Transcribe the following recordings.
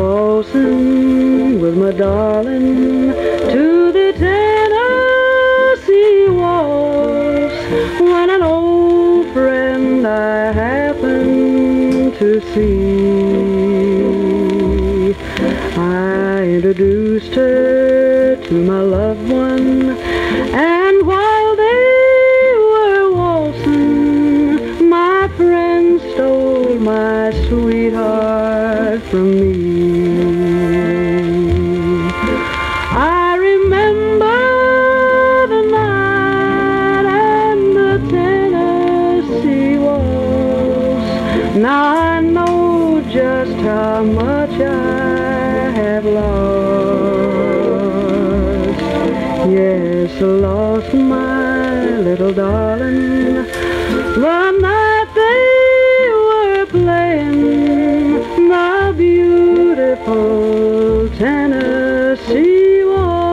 waltzing with my darling to the Tennessee waltz, when an old friend I happened to see. I introduced her to my loved one, and while they were waltzing, my friend stole my sweetheart from me. I remember the night and the Tennessee waltz. Now I know just how much I have lost. Yes, I lost my little darling the night they were playing the beautiful Tennessee waltz.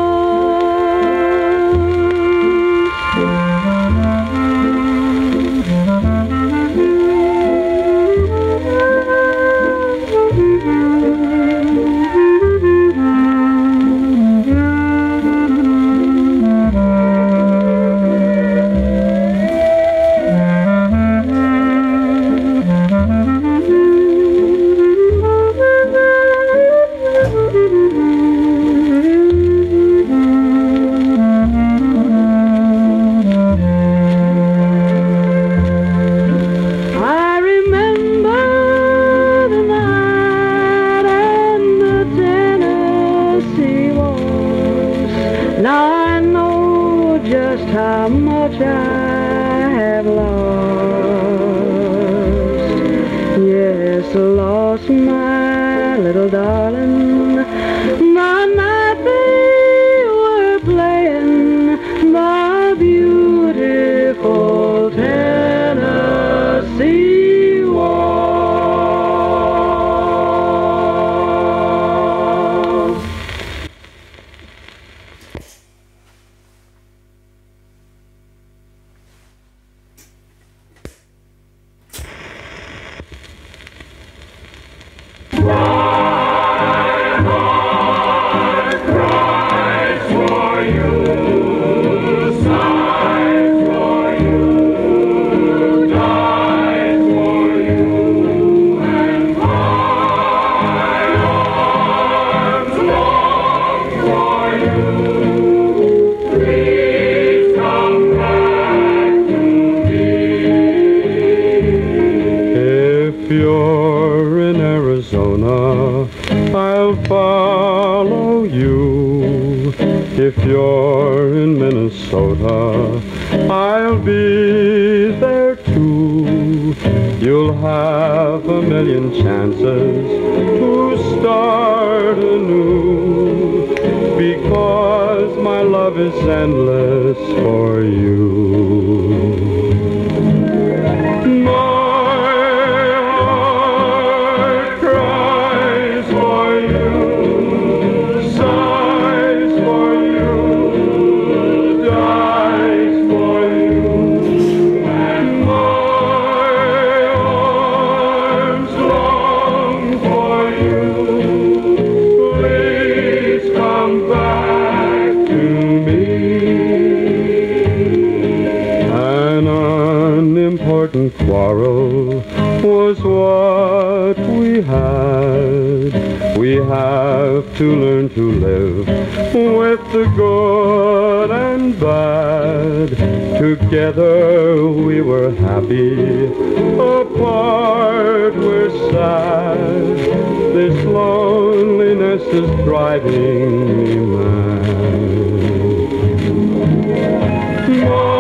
Now I know just how much I have lost. Yes, I lost my little darling the night they were playing the beautiful Tennessee waltz. If you're in Arizona, I'll follow you. If you're in Minnesota, I'll be there too. You'll have a million chances to start anew, because my love is endless for you. Important quarrel was what we had. We have to learn to live with the good and bad. Together we were happy, apart we're sad. This loneliness is driving me mad.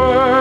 time.